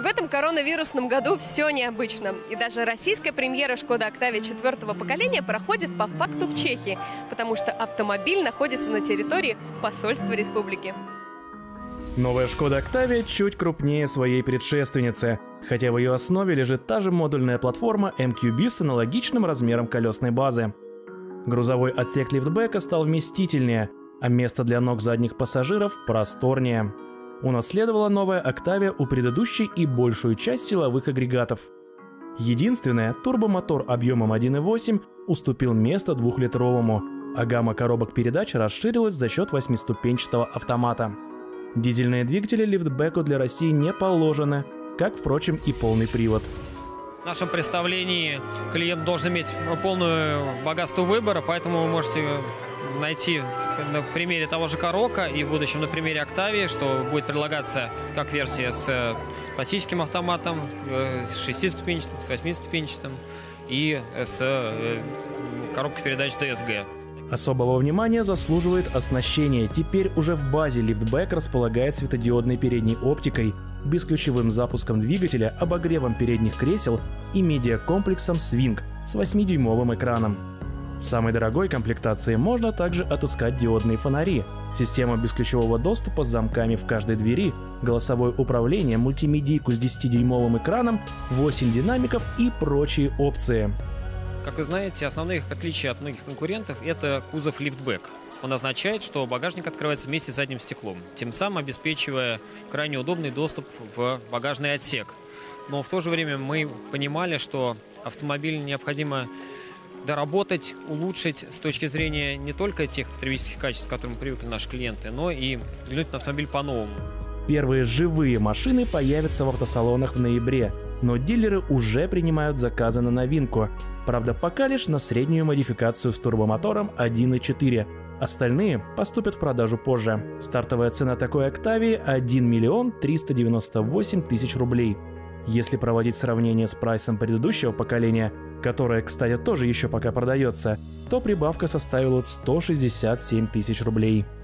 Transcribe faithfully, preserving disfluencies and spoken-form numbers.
этом коронавирусном году все необычно. И даже российская премьера Шкода Октавия четвертого поколения проходит по факту в Чехии, потому что автомобиль находится на территории посольства республики. Новая Шкода Октавия чуть крупнее своей предшественницы, хотя в ее основе лежит та же модульная платформа эм кью би с аналогичным размером колесной базы. Грузовой отсек лифтбека стал вместительнее, а место для ног задних пассажиров просторнее. Унаследовала новая Октавия у предыдущей и большую часть силовых агрегатов. Единственное, турбомотор объемом один и восемь уступил место двухлитровому, а гамма коробок передач расширилась за счет восьмиступенчатого автомата. Дизельные двигатели лифтбеку для России не положены, как, впрочем, и полный привод. В нашем представлении клиент должен иметь полное богатство выбора, поэтому вы можете найти на примере того же Карока и в будущем на примере Октавии, что будет предлагаться как версия с классическим автоматом, с шестиступенчатым, с восьмиступенчатым и с коробкой передач ди эс джи. Особого внимания заслуживает оснащение. Теперь уже в базе лифтбэк располагает светодиодной передней оптикой, бесключевым запуском двигателя, обогревом передних кресел и медиакомплексом Swing с восьмидюймовым экраном. В самой дорогой комплектации можно также отыскать диодные фонари, система бесключевого доступа с замками в каждой двери, голосовое управление, мультимедийку с десятидюймовым экраном, восемь динамиков и прочие опции. Как вы знаете, основные отличия от многих конкурентов – это кузов лифтбэк. Он означает, что багажник открывается вместе с задним стеклом, тем самым обеспечивая крайне удобный доступ в багажный отсек. Но в то же время мы понимали, что автомобиль необходимо доработать, улучшить с точки зрения не только тех потребительских качеств, к которым привыкли наши клиенты, но и взглянуть на автомобиль по-новому. Первые живые машины появятся в автосалонах в ноябре, но дилеры уже принимают заказы на новинку. Правда, пока лишь на среднюю модификацию с турбомотором один и четыре. Остальные поступят в продажу позже. Стартовая цена такой Октавии – один миллион триста девяносто восемь тысяч рублей. Если проводить сравнение с прайсом предыдущего поколения, которое, кстати, тоже еще пока продается, то прибавка составила сто шестьдесят семь тысяч рублей.